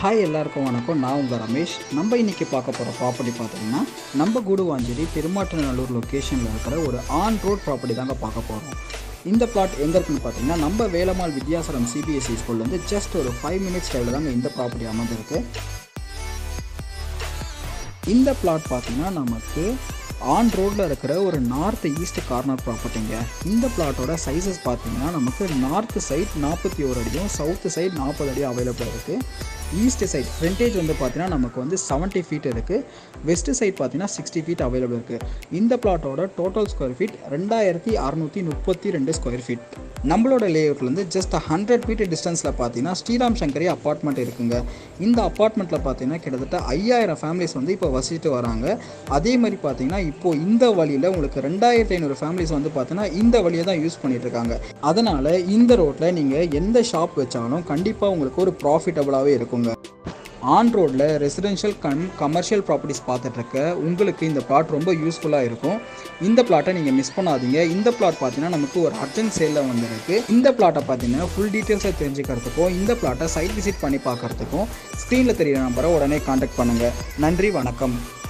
Hi எல்லாருக்கும் வணக்கம். நான் உங்கள் ரமேஷ். நம்ம இன்றைக்கி பார்க்க போகிற ப்ராப்பர்ட்டி பார்த்தீங்கன்னா நம்ம கூடுவாஞ்சேரி பெருமாட்டநல்லூர் லொக்கேஷனில் இருக்கிற ஒரு ஆன் ரோட் ப்ராப்பர்ட்டி தாங்க பார்க்க போகிறோம். இந்த பிளாட் எங்கே இருக்குன்னு பார்த்தீங்கன்னா நம்ம வேலம்மாள் வித்யாசரம் சிபிஎஸ்சி ஸ்கூல்லேருந்து ஜஸ்ட் ஒரு 5 மினிட்ஸ் டைமில் தாங்க இந்த ப்ராப்பர்ட்டி அமைஞ்சிருக்கு. இந்த பிளாட் பார்த்தீங்கன்னா நமக்கு ஆன் ரோடில் இருக்கிற ஒரு நார்த் ஈஸ்ட் கார்னர் ப்ராப்பர்ட்டிங்க. இந்த பிளாட்டோட சைஸஸ் பார்த்தீங்கன்னா நமக்கு நார்த் சைட் 41 அடியும் சவுத் சைட் 40 அடியும் அவைலபிளாக இருக்குது. ஈஸ்ட் சைட் ஃப்ரண்டேஜ் வந்து பார்த்தீங்கன்னா நமக்கு வந்து 70 ஃபீட் இருக்குது. வெஸ்ட் சைட் பார்த்தீங்கன்னா 60 ஃபீட் அவைலபிள் இருக்குது. இந்த பிளாட்டோட total square feet 2632 square feet. நம்மளோட லேஅவுட்லேருந்து ஜஸ்ட் 100 ஃபீட் டிஸ்டன்ஸில் பார்த்தீங்கன்னா ஸ்ரீராம் சங்கரி அப்பார்ட்மெண்ட் இருக்குங்க. இந்த அப்பார்ட்மெண்ட்டில் பார்த்தீங்கன்னா கிட்டத்தட்ட 5000 ஃபேமிலிஸ் வந்து இப்போ வசிச்சுட்டு வராங்க. அதே மாதிரி பார்த்தீங்கன்னா இப்போது இந்த வழியில் உங்களுக்கு 2500 ஃபேமிலிஸ் வந்து பார்த்தீங்கன்னா இந்த வழியை தான் யூஸ் பண்ணிட்டு இருக்காங்க. அதனால் இந்த ரோட்டில் நீங்கள் எந்த ஷாப் வச்சாலும் கண்டிப்பாக உங்களுக்கு ஒரு ப்ராஃபிட்டபுளாகவே இருக்குங்க. ஆன் ரோடில் ரெசிடென்ஷியல் கமர்ஷியல் ப்ராப்பர்ட்டிஸ் பார்த்துட்ருக்க உங்களுக்கு இந்த பிளாட் ரொம்ப யூஸ்ஃபுல்லாக இருக்கும். இந்த பிளாட்டை நீங்கள் மிஸ் பண்ணாதீங்க. இந்த பிளாட் பார்த்தீங்கன்னா நமக்கு ஒரு அர்ஜென்ட் சேலில் வந்துருக்கு. இந்த பிளாட்டை பார்த்தீங்கன்னா ஃபுல் டீட்டெயில்ஸை தெரிஞ்சுக்கிறதுக்கும் இந்த பிளாட்டை சைட் விசிட் பண்ணி பார்க்குறதுக்கும் ஸ்க்ரீனில் தெரியிற நம்பரை உடனே கான்டாக்ட் பண்ணுங்கள். நன்றி, வணக்கம்.